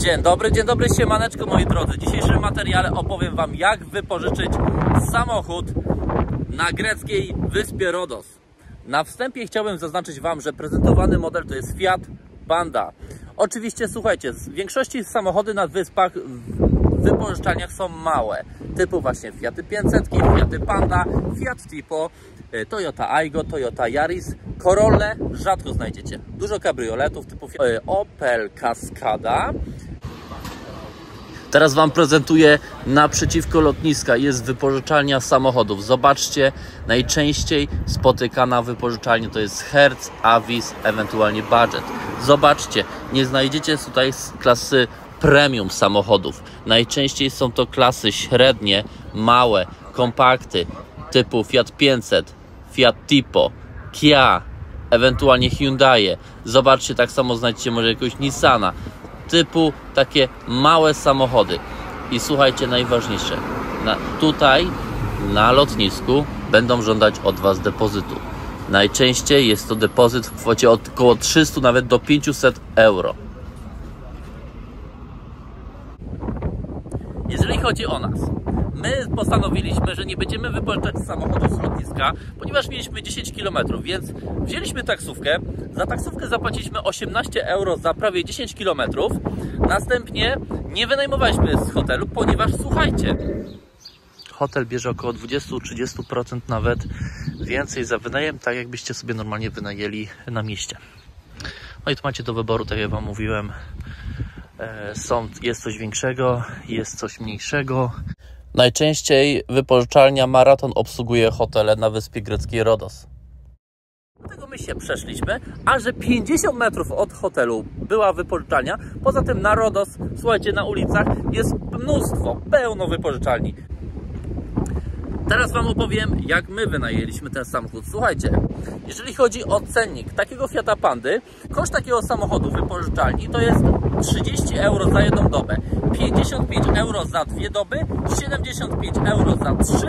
Dzień dobry, siemaneczko moi drodzy. W dzisiejszym materiale opowiem Wam, jak wypożyczyć samochód na greckiej wyspie Rodos. Na wstępie chciałbym zaznaczyć Wam, że prezentowany model to jest Fiat Panda. Oczywiście słuchajcie, w większości samochody na wyspach w wypożyczalniach są małe, typu właśnie Fiaty 500, Fiaty Panda, Fiat Tipo, Toyota Aygo, Toyota Yaris, Corolle rzadko znajdziecie. Dużo kabrioletów typu Opel Cascada. Teraz Wam prezentuję naprzeciwko lotniska. Jest wypożyczalnia samochodów. Zobaczcie, najczęściej spotykana wypożyczalnia to jest Hertz, Avis, ewentualnie Budget. Zobaczcie, nie znajdziecie tutaj klasy premium samochodów. Najczęściej są to klasy średnie, małe, kompakty typu Fiat 500, Fiat Tipo, Kia, ewentualnie Hyundai. Zobaczcie, tak samo znajdziecie może jakiegoś Nissana, typu takie małe samochody. I słuchajcie, najważniejsze, tutaj na lotnisku będą żądać od Was depozytu. Najczęściej jest to depozyt w kwocie od około 300 nawet do 500 euro. Jeżeli chodzi o nas, my postanowiliśmy, że nie będziemy wypożyczać samochodów z lotniska, ponieważ mieliśmy 10 km, więc wzięliśmy taksówkę. Za taksówkę zapłaciliśmy 18 euro za prawie 10 km. Następnie nie wynajmowaliśmy z hotelu, ponieważ słuchajcie, hotel bierze około 20-30% nawet więcej za wynajem, tak jakbyście sobie normalnie wynajęli na mieście. No i tu macie do wyboru, tak jak Wam mówiłem. Jest coś większego, jest coś mniejszego. Najczęściej wypożyczalnia Maraton obsługuje hotele na wyspie greckiej Rodos. Dlatego my się przeszliśmy, a że 50 metrów od hotelu była wypożyczalnia. Poza tym na Rodos, słuchajcie, na ulicach jest mnóstwo, pełno wypożyczalni. Teraz Wam opowiem, jak my wynajęliśmy ten samochód. Słuchajcie, jeżeli chodzi o cennik takiego Fiata Pandy, koszt takiego samochodu wypożyczalni to jest 30 euro za jedną dobę, 55 euro za 2 doby, 75 euro za 3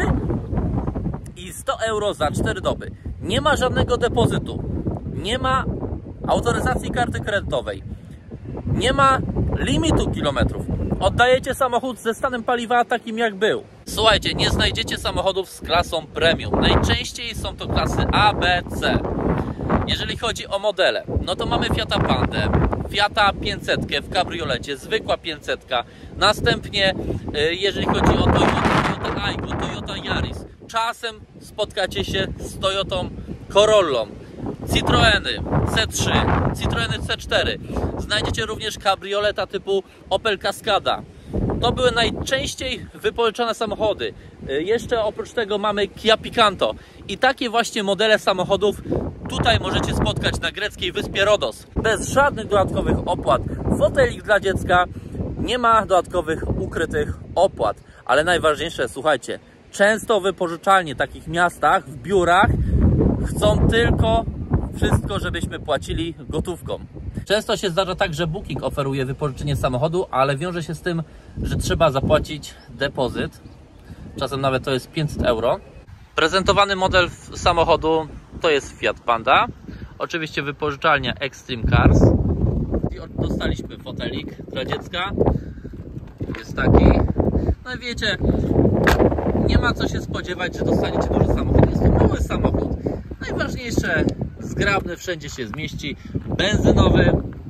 i 100 euro za 4 doby. Nie ma żadnego depozytu, nie ma autoryzacji karty kredytowej, nie ma limitu kilometrów. Oddajecie samochód ze stanem paliwa takim jak był. Słuchajcie, nie znajdziecie samochodów z klasą premium. Najczęściej są to klasy A, B, C. Jeżeli chodzi o modele, no to mamy Fiata Pandę, Fiata 500 w kabriolecie, zwykła 500. Następnie, jeżeli chodzi o Toyota Aygo, Toyota Yaris, czasem spotkacie się z Toyotą Corollą, Citroeny C3, Citroeny C4. Znajdziecie również kabrioleta typu Opel Cascada. To były najczęściej wypożyczane samochody. Jeszcze oprócz tego mamy Kia Picanto. I takie właśnie modele samochodów tutaj możecie spotkać na greckiej wyspie Rodos. Bez żadnych dodatkowych opłat. Fotelik dla dziecka, nie ma dodatkowych ukrytych opłat. Ale najważniejsze, słuchajcie, często wypożyczalnie w takich miastach, w biurach chcą tylko wszystko, żebyśmy płacili gotówką. Często się zdarza tak, że Booking oferuje wypożyczenie samochodu, ale wiąże się z tym, że trzeba zapłacić depozyt. Czasem nawet to jest 500 euro. Prezentowany model samochodu to jest Fiat Panda. Oczywiście wypożyczalnia Extreme Cars. I dostaliśmy fotelik dla dziecka. Jest taki. No i wiecie, nie ma co się spodziewać, że dostaniecie duży samochód. Jest to mały samochód. Najważniejsze, zgrabny, wszędzie się zmieści, benzynowy,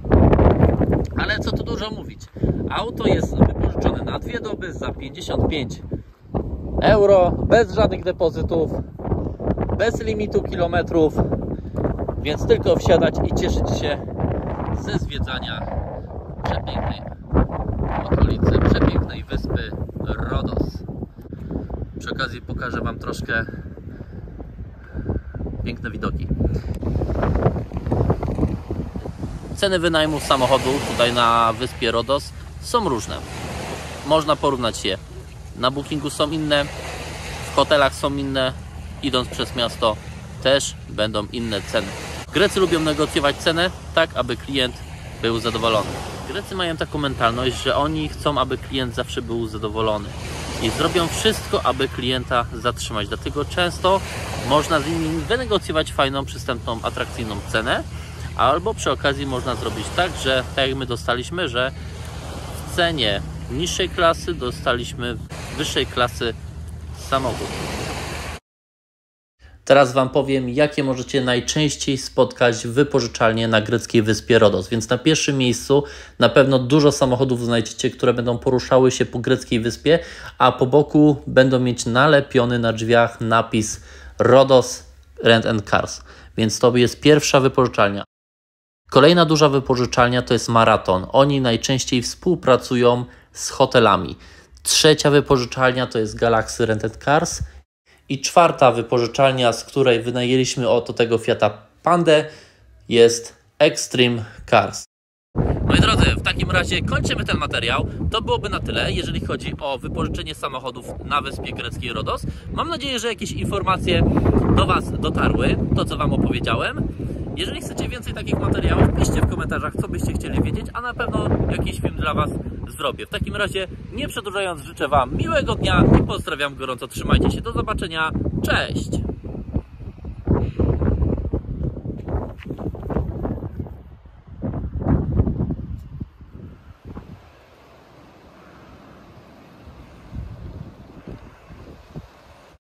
ale co tu dużo mówić. Auto jest wypożyczone na 2 doby za 55 euro, bez żadnych depozytów, bez limitu kilometrów, więc tylko wsiadać i cieszyć się ze zwiedzania przepięknej okolicy, przepięknej wyspy Rodos. Przy okazji pokażę Wam troszkę piękne widoki. Ceny wynajmu samochodu tutaj na wyspie Rodos są różne. Można porównać je. Na Bookingu są inne, w hotelach są inne, idąc przez miasto też będą inne ceny. Grecy lubią negocjować cenę tak, aby klient był zadowolony. Grecy mają taką mentalność, że oni chcą, aby klient zawsze był zadowolony. I zrobią wszystko, aby klienta zatrzymać. Dlatego często można z nimi wynegocjować fajną, przystępną, atrakcyjną cenę, albo przy okazji można zrobić tak, że tak jak my dostaliśmy, że w cenie niższej klasy dostaliśmy wyższej klasy samochód. Teraz Wam powiem, jakie możecie najczęściej spotkać w wypożyczalni na greckiej wyspie Rodos. Więc na pierwszym miejscu na pewno dużo samochodów znajdziecie, które będą poruszały się po greckiej wyspie, a po boku będą mieć nalepiony na drzwiach napis Rodos Rent and Cars. Więc to jest pierwsza wypożyczalnia. Kolejna duża wypożyczalnia to jest Maraton. Oni najczęściej współpracują z hotelami. Trzecia wypożyczalnia to jest Galaxy Rent and Cars. I czwarta wypożyczalnia, z której wynajęliśmy oto tego Fiata Pandę, jest Extreme Cars. Moi drodzy, w takim razie kończymy ten materiał. To byłoby na tyle, jeżeli chodzi o wypożyczenie samochodów na wyspie greckiej Rodos. Mam nadzieję, że jakieś informacje do Was dotarły, to co Wam opowiedziałem. Jeżeli chcecie więcej takich materiałów, piszcie w komentarzach, co byście chcieli wiedzieć, a na pewno jakiś film dla Was zrobię. W takim razie, nie przedłużając, życzę Wam miłego dnia i pozdrawiam gorąco. Trzymajcie się, do zobaczenia, cześć!